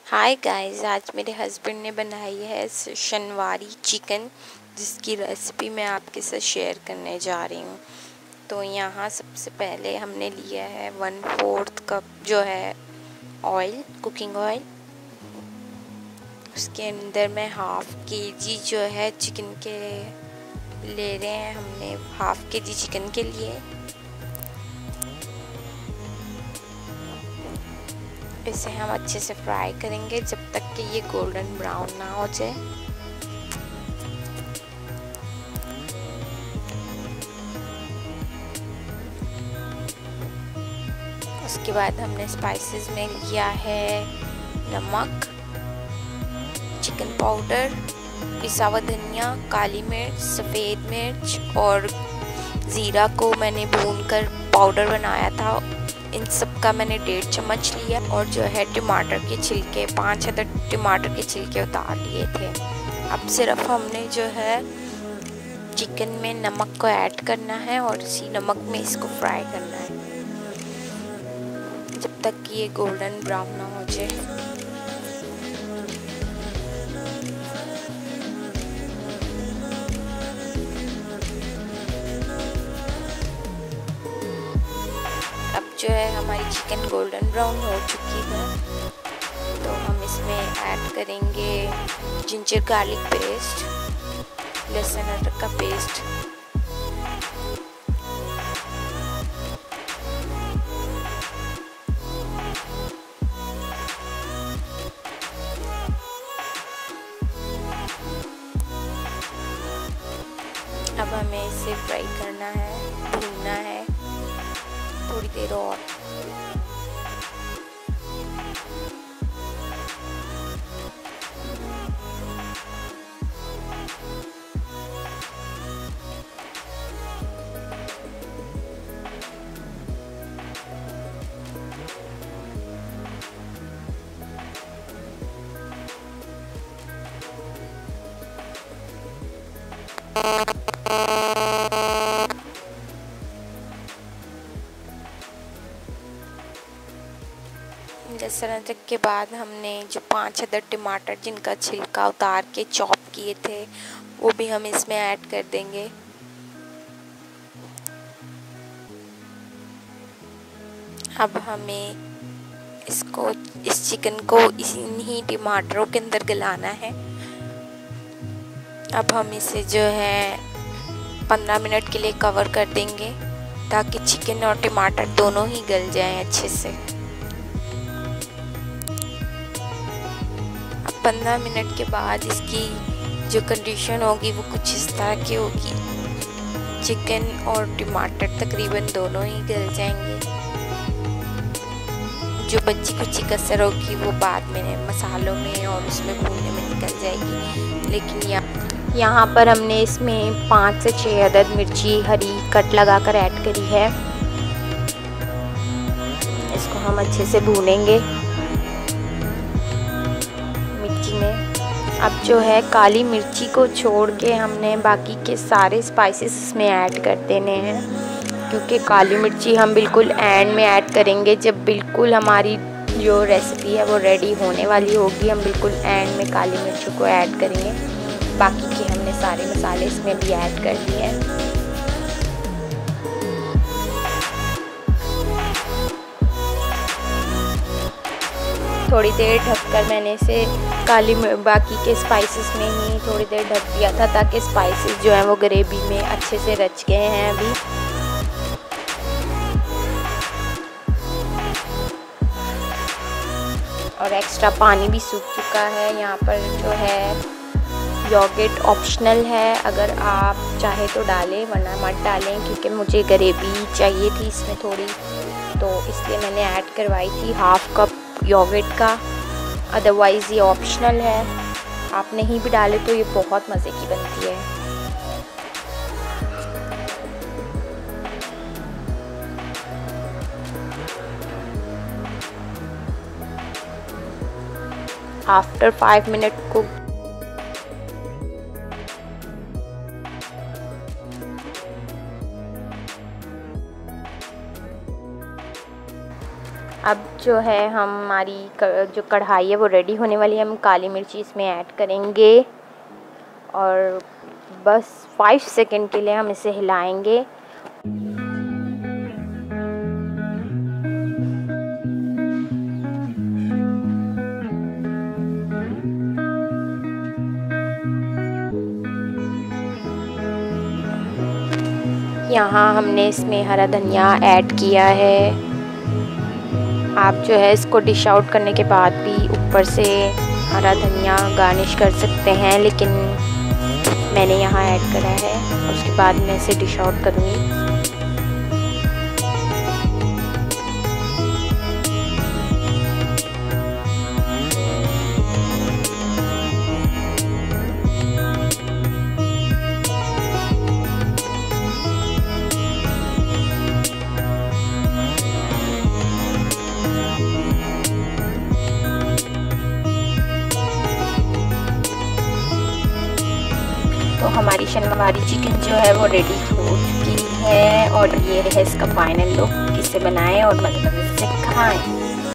Hi guys, आज मेरे husband ने बनाई है शनवारी चिकन, जिसकी रेसिपी मैं आपके साथ शेयर करने जा रही हूँ। तो यहाँ सबसे पहले हमने लिया है 1/4 कप जो है ऑयल, कुकिंग ऑयल। उसके अंदर मैं हाफ केजी जो है चिकन के ले रहे हैं, हमने हाफ केजी चिकन के लिए। इसे हम अच्छे से फ्राई करेंगे जब तक कि ये गोल्डन ब्राउन ना हो जाए। उसके बाद हमने स्पाइसेस में लिया है नमक, चिकन पाउडर, पिसा हुआ धनिया, काली मिर्च, सफ़ेद मिर्च और ज़ीरा को मैंने भूनकर पाउडर बनाया था। इन सब का मैंने 1.5 चम्मच लिया और जो है टमाटर के छिलके, 5 अदद टमाटर के छिलके उतार लिए थे। अब सिर्फ हमने जो है चिकन में नमक को ऐड करना है और इसी नमक में इसको फ्राई करना है जब तक कि ये गोल्डन ब्राउन ना हो जाए। अब जो है हमारी चिकन गोल्डन ब्राउन हो चुकी है, तो हम इसमें ऐड करेंगे जिंजर गार्लिक पेस्ट, लहसुन अदरक का पेस्ट, अब हमें इसे फ्राई करना है, भूनना है थोड़ी देर और। लहसुन अदरक के बाद हमने जो 5 अदद टमाटर जिनका छिलका उतार के चॉप किए थे वो भी हम इसमें ऐड कर देंगे। अब हमें इस चिकन को इन्हीं टमाटरों के अंदर गलाना है। अब हम इसे जो है 15 मिनट के लिए कवर कर देंगे ताकि चिकन और टमाटर दोनों ही गल जाएं अच्छे से। 15 मिनट के बाद इसकी जो कंडीशन होगी वो कुछ इस तरह की होगी, चिकन और टमाटर तकरीबन दोनों ही गल जाएंगे। जो बची कुची कसर होगी वो बाद में मसालों में और उसमें भूनने में निकल जाएगी। लेकिन यहाँ पर हमने इसमें 5 से 6 अदद मिर्ची हरी कट लगाकर ऐड करी है। इसको हम अच्छे से भूनेंगे में। अब जो है काली मिर्ची को छोड़ के हमने बाकी के सारे स्पाइसेस इसमें ऐड कर देने हैं, क्योंकि काली मिर्ची हम बिल्कुल एंड में ऐड करेंगे। जब बिल्कुल हमारी जो रेसिपी है वो रेडी होने वाली होगी, हम बिल्कुल एंड में काली मिर्ची को ऐड करेंगे। बाकी के हमने सारे मसाले इसमें भी ऐड कर दिए हैं। थोड़ी देर ढककर मैंने इसे बाकी के स्पाइसेस में ही थोड़ी देर ढक दिया था ताकि स्पाइसेस जो हैं वो ग्रेवी में अच्छे से रच गए हैं अभी। और एक्स्ट्रा पानी भी सूख चुका है। यहाँ पर जो है योगर्ट ऑप्शनल है, अगर आप चाहे तो डालें वरना मत डालें, क्योंकि मुझे ग्रेवी चाहिए थी इसमें थोड़ी, तो इसलिए मैंने ऐड करवाई थी हाफ कप योगर्ट का। अदरवाइज़ ये ऑप्शनल है, आप नहीं भी डालें तो ये बहुत मज़े की बनती है। आफ्टर 5 मिनट को अब जो है हमारी जो कढ़ाई है वो रेडी होने वाली है। हम काली मिर्ची इसमें ऐड करेंगे और बस 5 सेकंड के लिए हम इसे हिलाएंगे। यहाँ हमने इसमें हरा धनिया ऐड किया है। आप जो है इसको डिश आउट करने के बाद भी ऊपर से हरा धनिया गार्निश कर सकते हैं, लेकिन मैंने यहाँ ऐड करा है। उसके बाद मैं इसे डिश आउट करूँगी। तो हमारी शनिवारी चिकन जो है वो रेडी हो चुकी है और ये है इसका फाइनल लुक। इसे बनाएं और मतलब इसे खाएं।